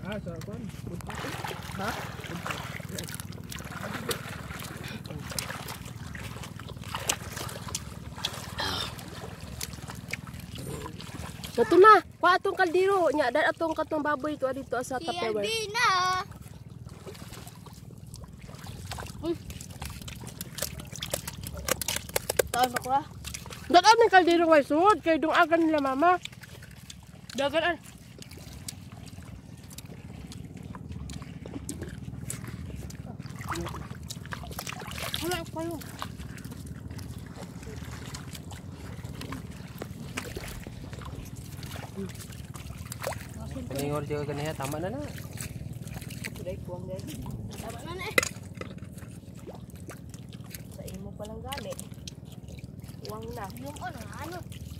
Sa kon. Ha? Ito na, pa atong kaldero nya, dan atong katong baboy to dito sa Tupperware. Hindi na. Taon ako ah. Dagan ng kaldero way sud kay dungagan nila mama. Dagan. Wala pa yun. Pangingol siya kaniya, tama na na. Tama na na eh. Sa imo pa lang gali. Uwang na. Yung ano.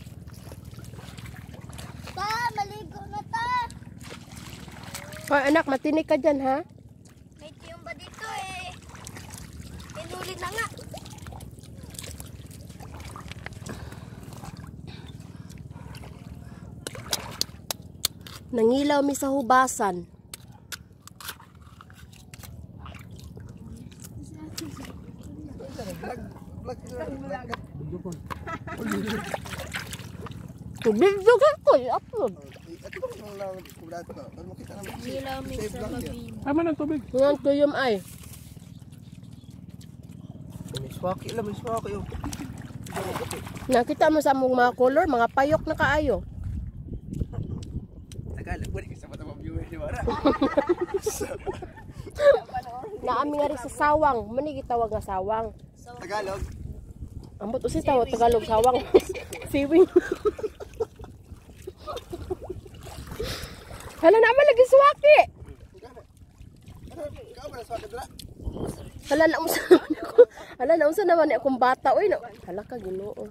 Ta, maligo na ta. Hoy anak, matinik ka dyan ha. May tiyong ba dito eh. Inulit na nga. Nangilaw mi sa hubasan. Tubig juga ko, upload. Nilaw mix sa mabin. Tama na tubig. Ngayon tuyom ay. Miswaki lang, miswaki yun. Nakita mo sa mong mga color, mga payok na kaayo. Tagalog, pwede ka sa mata mga viewer, di ba? Naami nga rin sa sawang. Mani gitawag nga sawang. Tagalog? Ambot usi tawag Tagalog sawang. Siwing. Hala naman lagi suwaki. Hala na unsa. Hala na unsa naman akong bata oy. Hala ka Ginoo.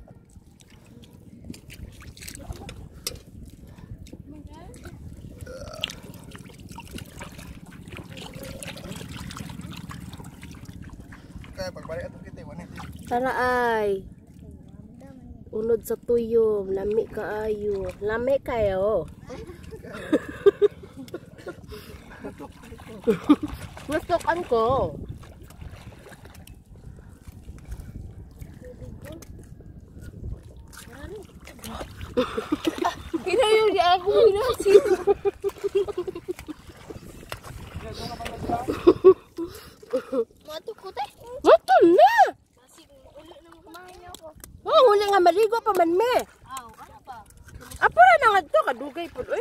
Kaya pagbalik atong kita, wanit. Tara ay. Unod sa tuyom, lami kaayo. Lami kayo. Gustokan ko. Kinayo di ako inasin. Matukot eh. Matun na. Kasi uli nang kumain ako. Oh, huli nga maligo pa man me. Aw, ano pa? Apura na nga to, kadugay po. Uy.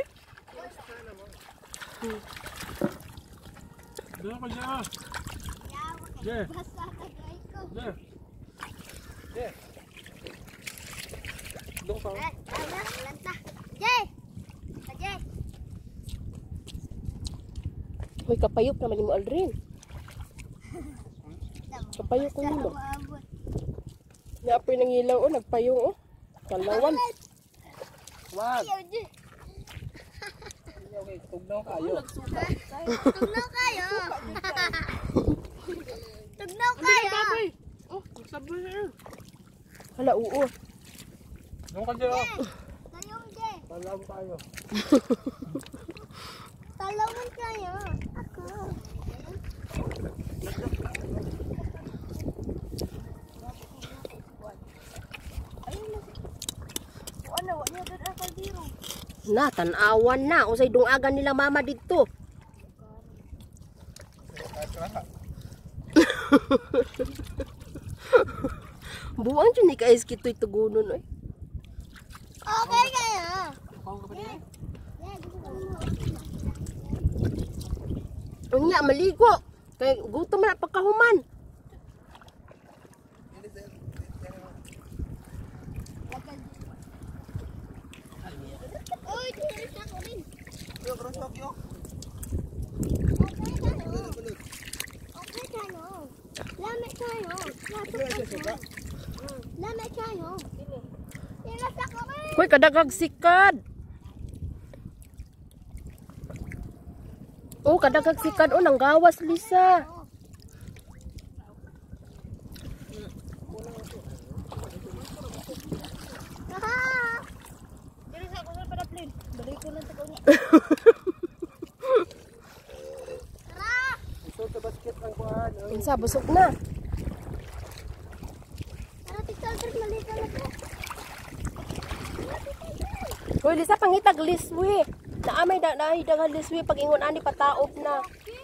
Doon ka siya. Yeah. Basta kagay ko. Yeah. Yeah. Doon ka. Tama, lanta. Jay! Jay! May kapayok naman mo Aldrin. Kapayok ko nimo. Napoy nang ilaw o, nagpayong o. Kalawan. Wag. Ayaw, Jay. Okay, tugnaw kayo. Tugnaw kayo. Tugnaw kayo. Oh, sabi na yun. Hala, oo. Doon ka siya. Tayong, Jay. Talaw tayo. Talawan kayo. Ako. Na, tanawan na. Usay dungagan nila mama dito. Buwang dyan ni ka-es kito'y tugunon. Oy. Okay kayo. Unya, maligo. Kay gutom na pagkahuman. Uy, tiris na ko rin. Okay tayo. Okay tayo. Lamit tayo. Lamit tayo. Tiris na ko rin. Kuy, kadagag sikad. Oh, kadagag sikad. Oh, nanggawas, Lisa. Unsa busog na. Ano tita, maliit na po. Hoy, Lisa, pangitag liswi. Naamay daghang liswi pag ingon ani pataob na.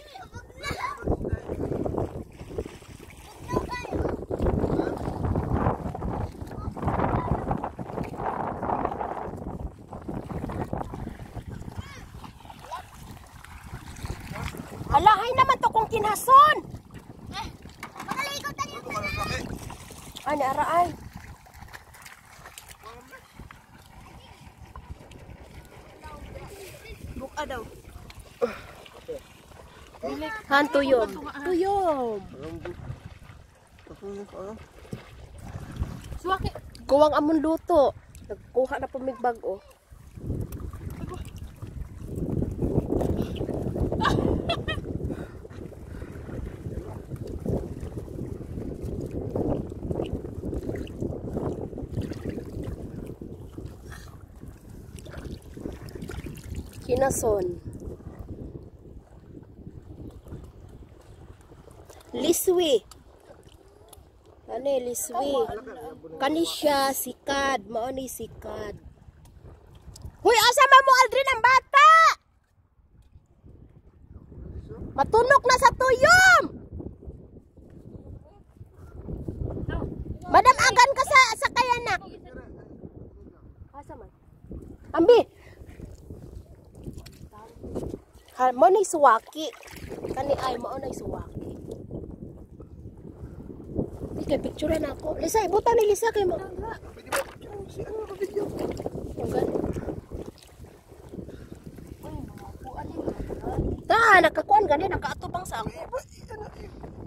Halahay naman to kung kinhason. Makaligot na yun. Ani araay. Buka daw. Han tuyom. Tuyom. Suwaki. Kuwang amon luto. Nagkuha na pumigbag oh. Kinason. Liswi. Ano liswi? Kanisya, sikad. Mao ni sikad. Huy, asa man mo Aldrin ang bata? Matunok na sa tuyom. Madam agan ka sa kayanak. Asa man? Ambi. Mo na suwaki. Kani ay mo na suwaki. Ika picture na ako. Lisa, ibutan ni Lisa kay mo. Ta, nakakuan gani nakaatubang sa ako.